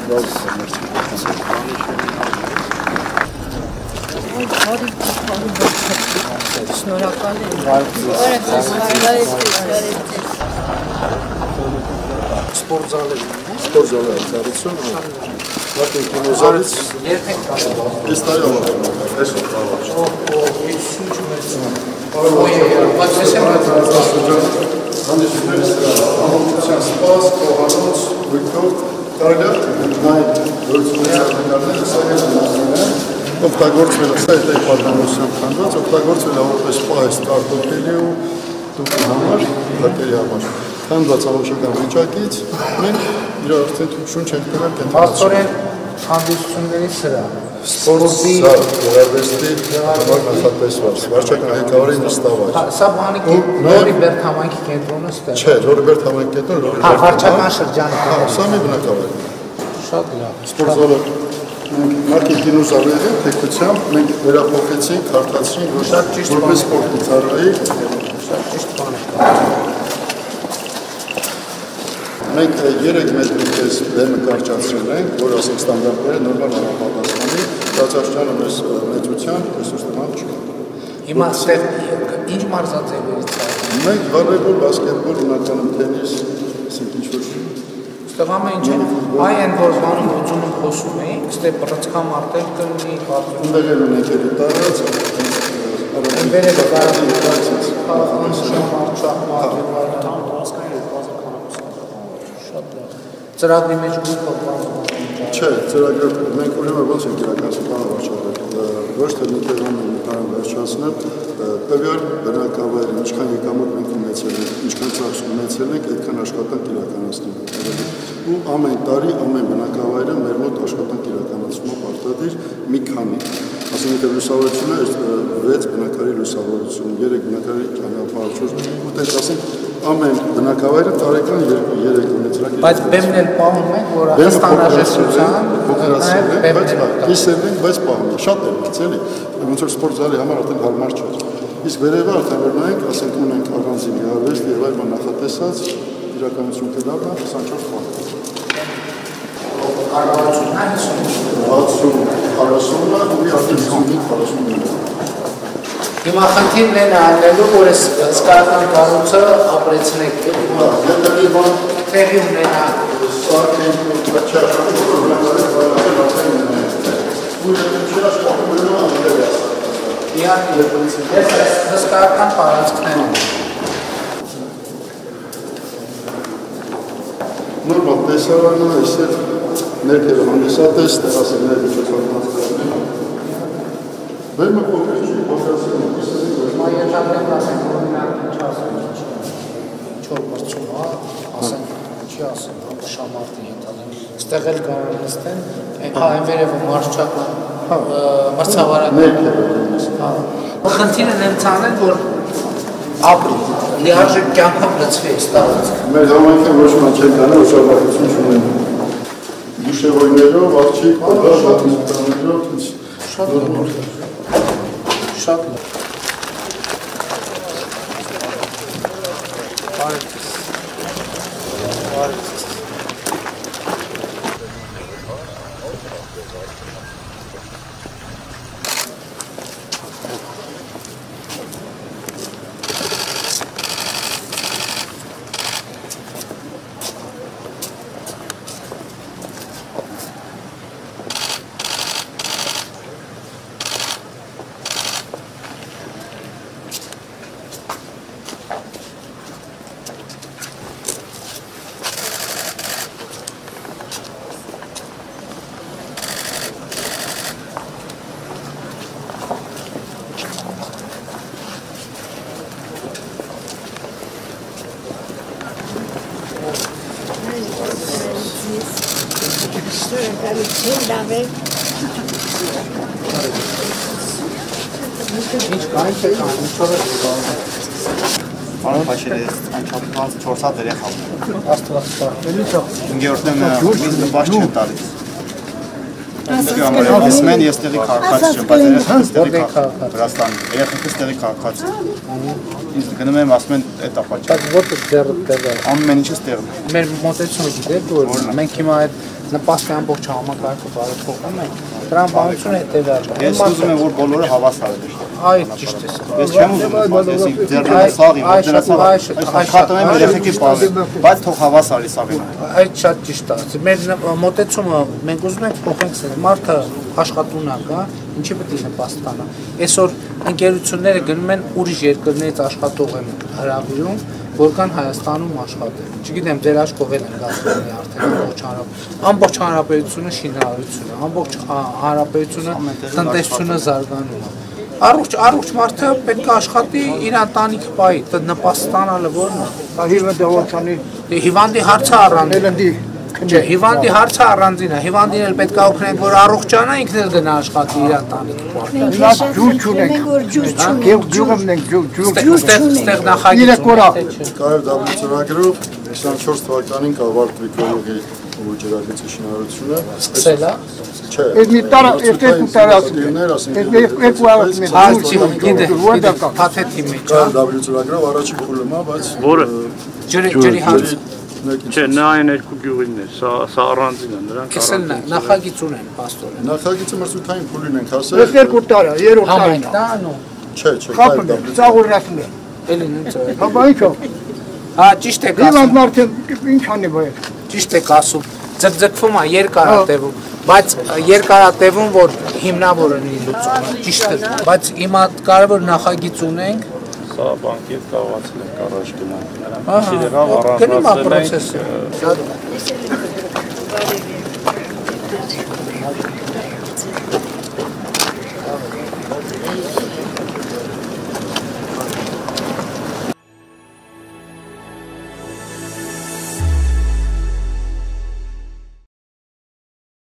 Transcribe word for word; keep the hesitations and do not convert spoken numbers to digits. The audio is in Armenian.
Շնորհակալ եմ։ Sport zali. Sport zali. Tradițion. Dacă e kinozaliți, este aia. Este bravo. O, e suci mersi. Oye, poate să mă Ամուսնության սպաս, կողանոց, վույթով, կարելի է նայ գործունեությունները սա ես մասինը, օգտագործվել է, սա է պատանոսյան խանդված, օգտագործվել է որպես պահես կարտոպելի ու տուկի համար, հատերի համար։ Խանդված ամոշական վիճակից, մենք իր արդեն շունչ ենք տվել կենտրոնացում։ հանդիսությունների սրա։ Սպորտի, գեղարվեստի, համար նախատեսված, վարչական ղեկավարի նստավար։ Սա բանի Լորիբերտ համայնքի կենտրոնը ստեղ։ Չէ, Լորիբերտ համայնքի կենտրոնը Լորիբերտ։ Հա, վարչական շրջանը։ Հա, սա մի բնակավար։ Շատ լավ։ Սպորտզալը մարքեթինգ ու զավեդի տեխնիկությամբ մենք վերափոխեցինք, քարտացրինք, որպես սպորտի ծառայի։ Շատ ճիշտ բան է։ Մենք երեք մետրի պես բեմը կարճացրել ենք, որ ասենք ստանդարտները նորմալ համապատասխանի, ծածաշրջանը մեզ մեծության ռեսուրս նման չկա։ Հիմա ստեղ ինչ մարզաձևերից է։ Մենք վոլեյբոլ, բասկետբոլ, հիմնականում տենիս, ասենք ինչ-որ Ստեղ ամեն ինչ այ են որ բանում ուծում խոսում էինք, ստեղ բրծքամարտեր կլինի, ունդեղ էլ ունենք էլի տարած, Εμβέρε το πάρα πολύ πράξεις. Ծրագրի մեջ գույքով Չէ, ծրագրը մենք ուրեմն ոնց ենք իրականացնում կառավարչական ոչ թե մի տեղում են վերջացնել տվյալ բնակավայրը ինչքան եկամուտ մենք ունեցել ենք, ինչքան ծախս ունեցել ենք, այդքան աշխատանք իրականացնենք ու ամեն տարի ամեն բնակավայրը մեր մոտ աշխատանք իրականացումը պարտադիր մի քանի ասենք թե լուսավորությունը վեց բնակարի լուսավորություն, երեք բնակարի ճանապարհ, ու տենց ասենք ամեն բնակավայրը տարեկան երեք ունեցրակ Բայց բեմն էլ պահում ենք, որ ստանաժեսության փոքրացել ենք, բայց կիսել ենք, բայց պահում ենք, շատ էլ գից էլի, ոնց որ սպորտ զալի համար արդեն հարմար չէ։ Իսկ վերևը արդեն որ նայենք, ասենք ունենք առանձին գեղարվեստ եւ այլ բան նախատեսած, իրականություն կդառնա քսանչորս բան։ Կառավարությունն հիսուն քառասունը ունի արդեն հիսունից քառասունը։ Հիմա խնդիրն է նայելու, որ այս հսկայական կառույցը ապրեցնեք, տեղի ունենա։ Ես հսկայական պարածքներ եմ։ Նորմալ տեսարանը այսեր ներքերը հանդիսատես, տեղասերներ միջոցով Բեմը փոքր չի, փոքրացել է, Մա երջադրենք ասենք, որ մինակ ինչ ասենք, ինչ-որ մրցում, ասենք, չի ասենք, շամարդի ենթալեն, ստեղ էլ կարող նստեն, հա են վերևը մարշչական, մրցավարական, խնդիրը նենց անեն, որ ապրի, լիարժեք կյանքով լծվի այս տարածքը։ Մեր համայնքը ոչ ման չեն կանել, ուշաբակություն չունեն դուշևոյներով, աղջիկ, պատրաններով, շատ լավ, շատ լավ։ Բարեցես, բարեցես։ Ինչ կային չեք անում, ինչով եք կանում։ Պարոն Փաշելի, անչափից չորս հատ երեխա։ Աստված սպասելի չող։ Ինգերորդն միս նպաշ չեն տալիս։ Ես մեն ես տեղի քաղաքացի չեմ, բայց երեխաս տեղի Վրաստանի, երեխաս տեղի քաղաքացի։ Ինձ գնում եմ ասում են էդ ապաճ։ Բայց ո՞րտեղ ձեռը տեղը։ Ամեն ինչս տեղն է։ Մեր մոտեցումը գիտեք որ մենք հիմա այդ նպաստի ամբողջ համակարգը բարեփոխում է, դրան բանությունը հետևյալն է։ Ես ուզում եմ որ բոլորը հավասար են։ Այդ ճիշտ է։ Ես չեմ ուզում ասել ձեռնասաղի, մոտենասաղի, աշխատում եմ երեխեքի բանը, բայց թող հավասարի սաղին։ Այդ շատ ճիշտ է։ Մեր մոտեցումը մենք ուզում ենք փոխենք սա։ Մարդը աշխատունակ է, ինչի պետք է նպաստ տանա։ Այսօր ընկերությունները գնում են ուրիշ երկրներից աշխատող են հրավիրում, որ կան Հայաստանում աշխատել։ Չգիտեմ, ձեր աչքով էլ են գազանի արդեն ամբողջ հանրապետությունը, ամբողջ հանրապետությունը շինարարություն է, ամբողջ հանրապետությունը տնտեսությունը զարգանում է։ Առողջ առողջ մարդը պետք է աշխատի իր ընտանիքը պահի, դա նպաստ ստանալը որն է։ Հիվանդի հարցը առանձին։ Չէ, հիվանդի հարցը առանձին է։ Հիվանդին էլ պետք է օգնենք, որ առողջանա, ինքն էլ գնա աշխատի իր ընտանիքը պահի։ Մենք ջուր չունենք, ջուր չունենք, ջուրը մենք ջուր Ստեղ նախագիծ Կարև դավլի ծրագրով քսանչորս թվականին կավարտվի կոլոգի ու ջրագծի շինարարությունը։ Սկսել է։ Չէ։ Այդ մի տարա, այդ երկու տարա երկու առած մեր Հարցի գիտե, փաթեթի մեջ, հա։ Կարև դավլի ծրագրով առաջին փուլում է, բայց Որը Ջրի հարց։ չէ, նա այն երկու գյուղին է, սա սա առանձին է, նրանք Կսել նախագիծ ունեն, պաստորեն։ նախագիծը մրցութային փուլին ենք հասել։ Այս երկու տարա, երրորդ տարին։ Համայնք դա նո։ Չէ, չէ, Խափն է, Կարև ծաղուրնացն է։ Էլի նույն ծրագիր։ Հա, բա ինչո՞։ Հա, ճիշտ եք Իվանդ ասում։ մարդը ինչ անի բայ։ Ճիշտ եք ասում։ Ձգձգվում է երկարատևում, բայց երկարատևում որ հիմնավորը լինի լուծումը, ճիշտ է, բայց հիմա կարևոր նախագիծ ունենք։ սա բանկետ կարողացել ենք առաջ գնալ։ Ահա, Շիրեղավ գնում է առանձնացել ենք process-ը։